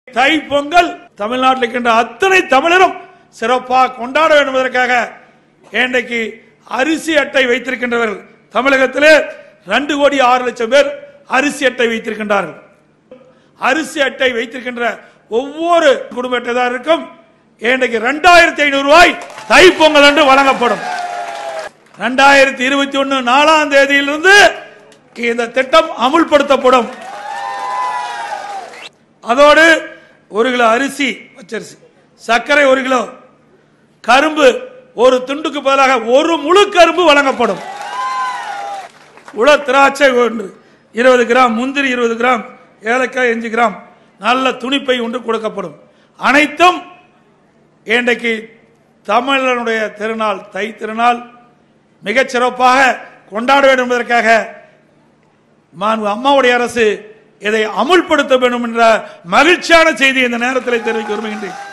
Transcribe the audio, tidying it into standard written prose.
தை பொங்கல் தமிழ்நாட்டில் இருக்கின்ற அத்தனை தமிழரும் சிறப்பாக கொண்டாட வேண்டும் என்பதற்காக இன்றைக்கு அரிசி அட்டை வைத்திருக்கின்றவர்கள் தமிழகத்திலே 2,06,00,000 பேர் அரிசி அட்டை வைத்திருக்கின்றார்கள். அரிசி அட்டை வைத்திருக்கின்ற ஒவ்வொரு குடும்ப அட்டைதாரருக்கும் இன்றைக்கு 2,500 ரூபாய் தைப்பொங்கல் என்று வழங்கப்படும். 2021 4ஆம் தேதியிலிருந்து இந்த திட்டம் அமுல்படுத்தப்படும். அதோடு 1 கிலோ அரிசி, பச்சரிசி, சர்க்கரை 1 கிலோ, கரும்பு ஒரு துண்டுக்கு பதிலாக 1 முழு கரும்பு வழங்கப்படும். உலர் திராட்சை 20 கிராம், முந்திரி 20 கிராம், ஏலக்காய் 5 கிராம், நல்ல துணிப்பை ஒன்று கொடுக்கப்படும். அனைத்தும் இன்றைக்கு தமிழனுடைய திருநாள் தை திருநாள் மிகச் சிறப்பாக கொண்டாட வேண்டும் என்பதற்காக அம்மாவுடைய அரசு இதை அமுல்படுத்த வேண்டும் என்ற மகிழ்ச்சியான செய்தி இந்த நேரத்தில் தெரிவிக்க விரும்புகின்றேன்.